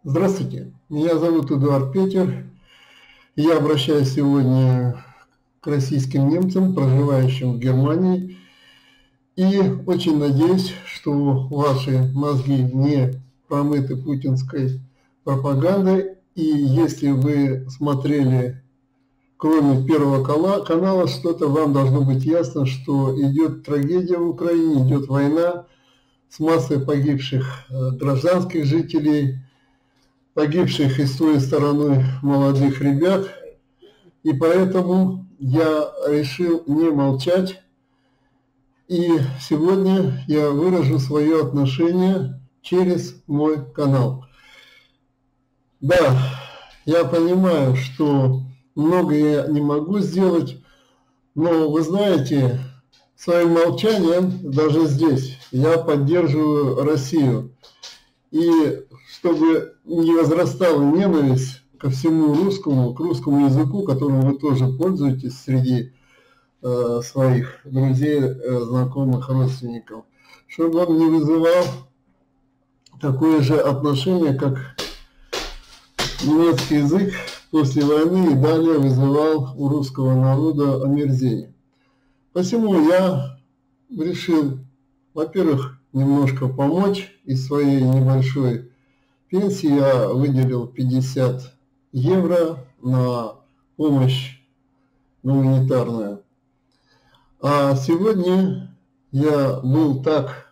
Здравствуйте, меня зовут Эдуард Петер. Я обращаюсь сегодня к российским немцам, проживающим в Германии, и очень надеюсь, что ваши мозги не промыты путинской пропагандой, и если вы смотрели, кроме Первого канала, что-то вам должно быть ясно, что идет трагедия в Украине, идет война с массой погибших гражданских жителей, погибших и с той стороной молодых ребят, и поэтому я решил не молчать, и сегодня я выражу свое отношение через мой канал. Да, я понимаю, что многое я не могу сделать, но вы знаете, своим молчанием, даже здесь, я поддерживаю Россию. И чтобы не возрастала ненависть ко всему русскому, к русскому языку, которым вы тоже пользуетесь среди своих друзей, знакомых, родственников, чтобы он не вызывал такое же отношение, как немецкий язык после войны и далее вызывал у русского народа омерзение. Посему я решил, во-первых, немножко помочь из своей небольшой пенсии. Я выделил 50 евро на помощь гуманитарную. А сегодня я был так,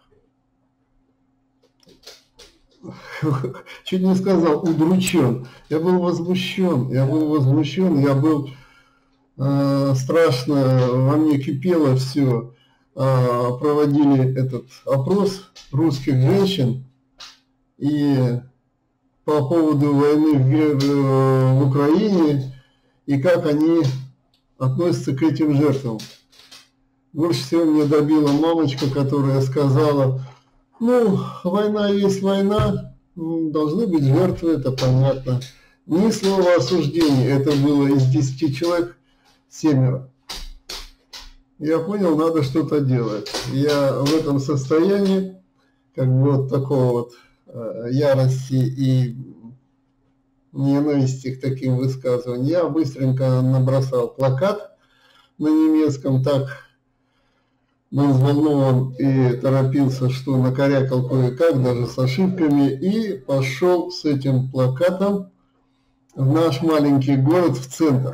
чуть не сказал, удручен. Я был возмущен, я был страшно, во мне кипело все. Проводили этот опрос русских женщин и по поводу войны в Украине и как они относятся к этим жертвам. Больше всего меня добила мамочка, которая сказала: ну, война есть война, должны быть жертвы, это понятно. Ни слова осуждения, это было из 10 человек 7. Я понял, надо что-то делать. Я в этом состоянии, как бы вот такого вот ярости и ненависти к таким высказываниям. Я быстренько набросал плакат на немецком, так был взволнован и торопился, что накорякал кое-как, даже с ошибками, и пошел с этим плакатом в наш маленький город, в центр.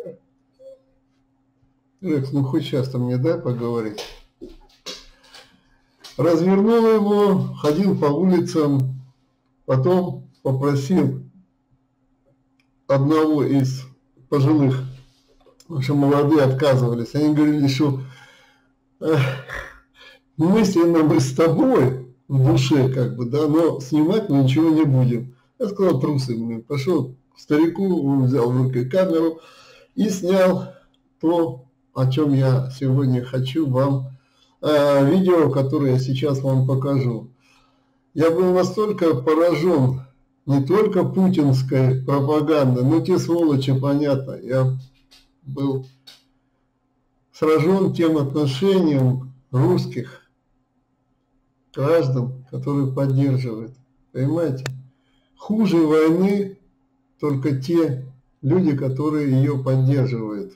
Рекс, ну хоть сейчас-то мне дай поговорить. Развернул его, ходил по улицам, потом попросил одного из пожилых, в общем, молодые отказывались. Они говорили, что мысленно мы с тобой в душе, как бы, да, но снимать мы ничего не будем. Я сказал, трусы мы. Пошел к старику, он взял в руки камеру и снял то, о чем я сегодня хочу вам, видео, которое я сейчас вам покажу. Я был настолько поражен не только путинской пропагандой, но те сволочи, понятно, я был сражен тем отношением русских граждан, которые поддерживают. Понимаете? Хуже войны только те люди, которые ее поддерживают.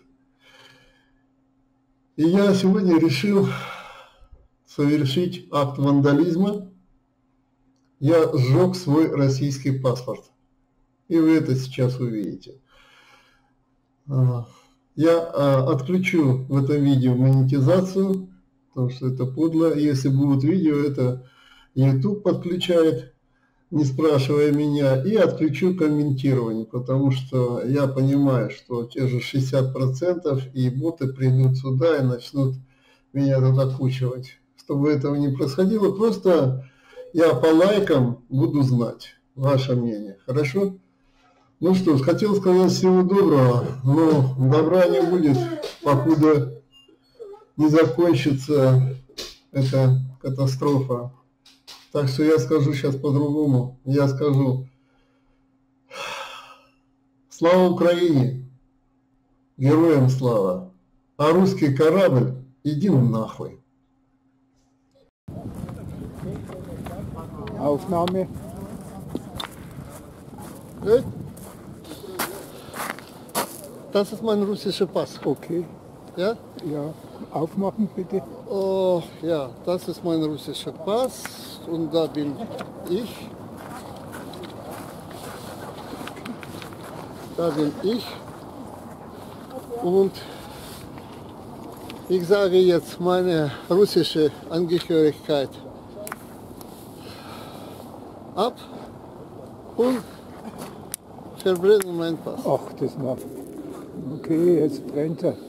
И я сегодня решил совершить акт вандализма. Я сжег свой российский паспорт. И вы это сейчас увидите. Я отключу в этом видео монетизацию, потому что это подло. Если будут видео, это YouTube подключает, не спрашивая меня. И отключу комментирование, потому что я понимаю, что те же 60% и боты придут сюда и начнут меня тут окучивать. Чтобы этого не происходило, просто я по лайкам буду знать ваше мнение. Хорошо? Ну что ж, хотел сказать всего доброго, но добра не будет, покуда не закончится эта катастрофа. Так что я скажу сейчас по-другому. Я скажу: слава Украине, героям слава, а русский корабль иди нахуй. Aufnahme. Gut? Das ist mein russischer Pass. Okay. Ja? Ja, aufmachen bitte. Oh, ja, das ist mein russischer Pass und da bin ich. Da bin ich. Und ich sage jetzt meine russische Angehörigkeit ab und verbrenne meinen Pass. Ach, das war. Okay, jetzt brennt er.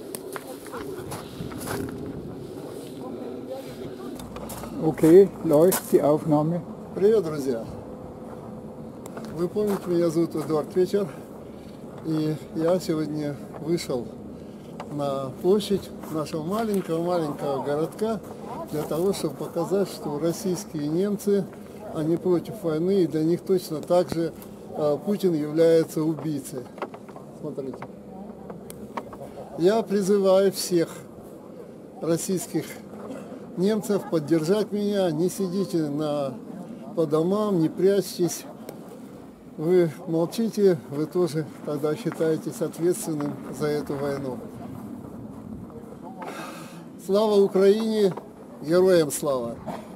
Okay, läuft die Aufnahme. Привет, друзья! Вы помните, меня зовут Эдуард Вечер, и я сегодня вышел на площадь нашего маленького городка для того, чтобы показать, что российские немцы, они против войны, и для них точно так же Путин является убийцей. Смотрите. Я призываю всех российских немцев поддержать меня, не сидите по домам, не прячьтесь. Вы молчите, вы тоже тогда считаетесь ответственным за эту войну. Слава Украине, героям слава!